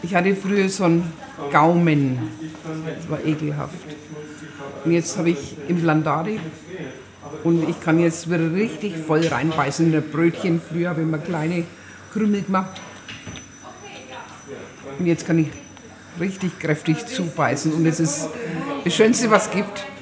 Ich hatte früher so einen Gaumen, das war ekelhaft. Und jetzt habe ich Implantate und ich kann jetzt wieder richtig voll reinbeißen in ein Brötchen. Früher habe ich immer kleine Krümel gemacht und jetzt kann ich richtig kräftig zubeißen und es ist das Schönste, was es gibt.